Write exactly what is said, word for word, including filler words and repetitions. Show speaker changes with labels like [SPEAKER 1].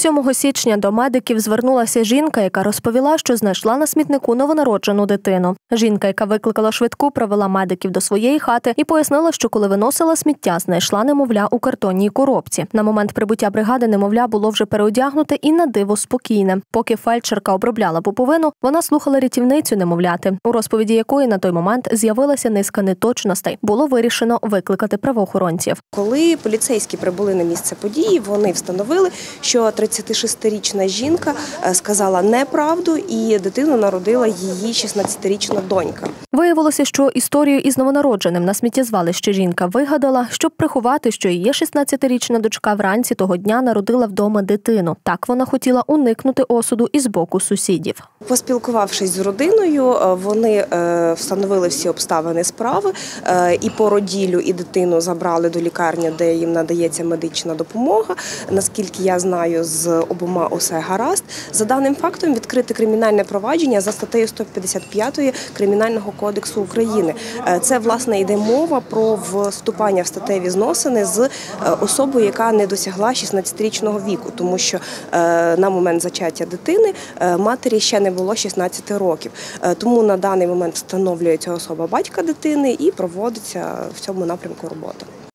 [SPEAKER 1] сьомого січня до медиків звернулася жінка, яка розповіла, що знайшла на смітнику новонароджену дитину. Жінка, яка викликала швидку, провела медиків до своєї хати і пояснила, що коли виносила сміття, знайшла немовля у картонній коробці. На момент прибуття бригади немовля було вже переодягнуте і на диво спокійне. Поки фельдшерка обробляла пуповину, вона слухала рятівницю немовляти, у розповіді якої на той момент з'явилася низка неточностей. Було вирішено викликати правоохоронців.
[SPEAKER 2] Коли поліцейські прибули на місце події, вони встановили, що тридцятишестирічна жінка сказала неправду і дитину народила її шістнадцятирічна донька.
[SPEAKER 1] Виявилося, що історію із новонародженим на сміттєзвалищі жінка вигадала, щоб приховати, що її шістнадцятирічна дочка вранці того дня народила вдома дитину. Так вона хотіла уникнути осуду із боку сусідів.
[SPEAKER 2] Поспілкувавшись з родиною, вони встановили всі обставини справи, і породіллю, і дитину забрали до лікарні, де їм надається медична допомога. Наскільки я знаю, з обома усе гаразд. За даним фактом відкрите кримінальне провадження за статтею сто п'ятдесят п'ять Кримінального кодексу України. Це, власне, йде мова про вступання в статеві зносини з особою, яка не досягла шістнадцятирічного віку, тому що на момент зачаття дитини матері ще не було шістнадцяти років. Тому на даний момент встановлюється особа батька дитини і проводиться в цьому напрямку робота.